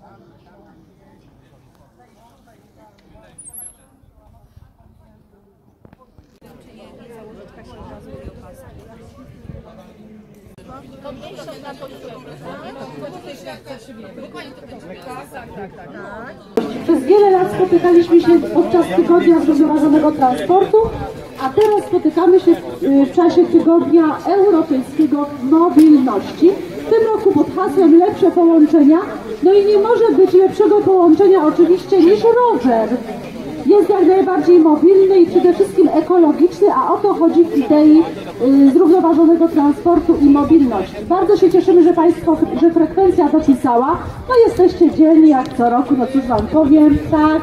Przez wiele lat spotykaliśmy się podczas tygodnia zrównoważonego transportu, a teraz spotykamy się w czasie tygodnia europejskiego mobilności. W tym roku pod hasłem lepsze połączenia. No i nie może być lepszego połączenia oczywiście niż rower. Jest jak najbardziej mobilny i przede wszystkim ekologiczny, a o to chodzi w idei zrównoważonego transportu i mobilności. Bardzo się cieszymy, że frekwencja dopisała. No jesteście dzielni jak co roku, no cóż wam powiem, tak.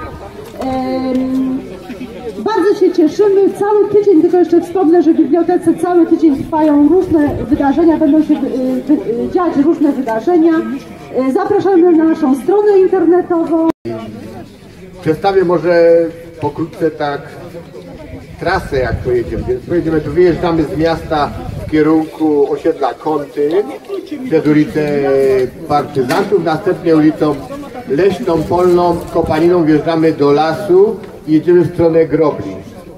Bardzo się cieszymy, cały tydzień, tylko jeszcze wspomnę, że w bibliotece cały tydzień trwają różne wydarzenia, będą się dziać różne wydarzenia. Zapraszamy na naszą stronę internetową. Przedstawię może pokrótce tak trasę, jak pojedziemy. Więc pojedziemy, tu wyjeżdżamy z miasta w kierunku osiedla Kąty, przez ulicę Partyzantów, następnie ulicą Leśną, Polną, Kopaniną wjeżdżamy do lasu i jedziemy w stronę Grobli.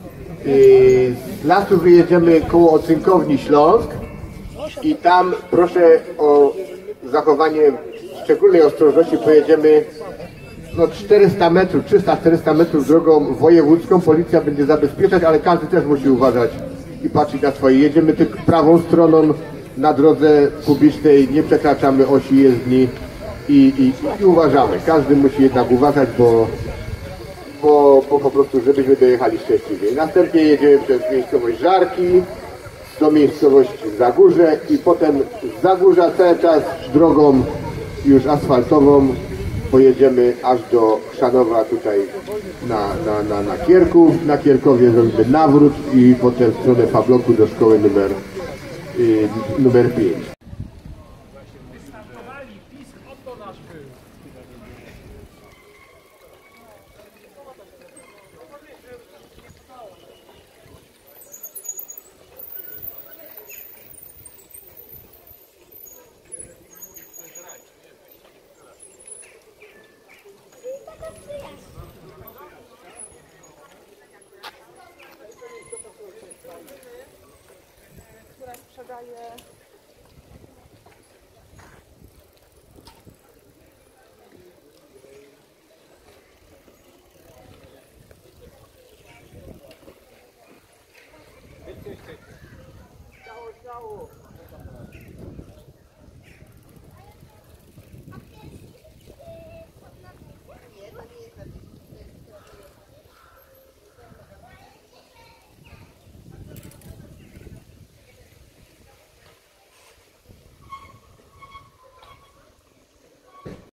Z lasu wyjedziemy koło Ocynkowni Śląsk i tam proszę o zachowanie szczególnej ostrożności, pojedziemy no 400 metrów, 300-400 metrów drogą wojewódzką, policja będzie zabezpieczać, ale każdy też musi uważać i patrzeć na swoje. Jedziemy tylko prawą stroną na drodze publicznej, nie przekraczamy osi jezdni i uważamy. Każdy musi jednak uważać, bo po prostu, żebyśmy dojechali szczęśliwie. Następnie jedziemy przez miejscowość Żarki do miejscowości Zagórze i potem z Zagórza cały czas drogą już asfaltową pojedziemy aż do Chrzanowa, tutaj na Kierków. Na Kierkowie zrobimy nawrót i potem w stronę Fabloku do szkoły numer 5. Wystartowali, pisk oto nasz był.